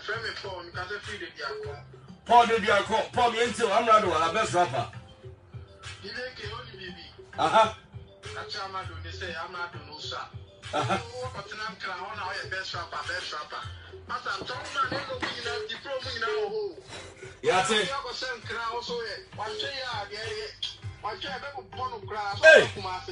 friend me phone, because I feel the diaco. Paul de Diaco, Paul Yentio, Amerado, our best rapper. He make only baby. Aha. That's Amerado, they say Amerado no sir. Aha. But now I'm crown now your best rapper. As I'm talking about the promo now. Yeah, say. I was saying crown so one day one day I will born crown. Hey.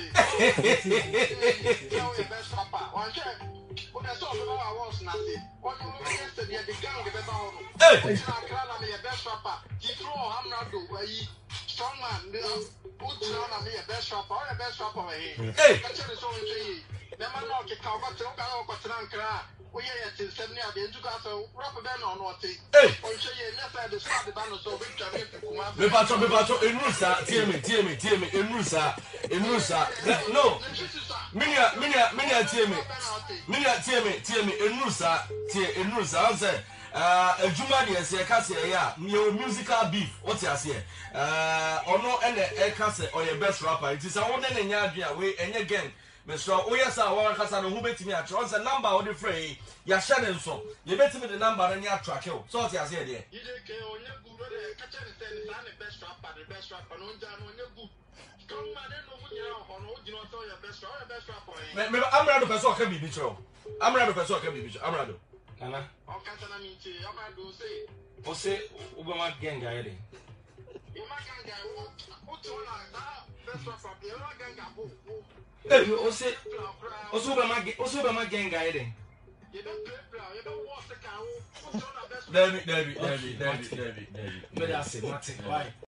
Your best rapper. One day. But I saw I was nothing. What you know yesterday the gang the best. Hey. Crown am your best rapper. He throw Amerado where he strong man. Put down am your best rapper. Your best rapper here. Hey. That's the song say. The man not get caught but we are till 70 at the end to go rubber band on what it. Hey, on say left side the start the band so we can me bato in Rusa, tear me, in Rusa. No. Minia tear me, in Rusa, I say, a Jumadi say, Cassia, yeah, your musical beef, what's your say? Or no, and a cassette or your best rapper. It is a one and a way, and again. Mr. Oyasa, one has an who bet me at once a number of the fray. Ya Shannon so. You bet me the number and your track. So what I said there. You don't care on your good catcher and the best rapper, the best rapper, no down on your good. Strong man, no, you know, your best rapper. Amerado person can be bitro. Amerado person can be bitro. Amerado. Nana. I'll catch an meeting. Amerado say. O say, Obama gang guy. You might gang guy. What's on that? Best rapper, you're not gang guy. Hey, you say, Obama gang guy. You don't play flower, you don't wash the cow. David. But I say, Martin, why?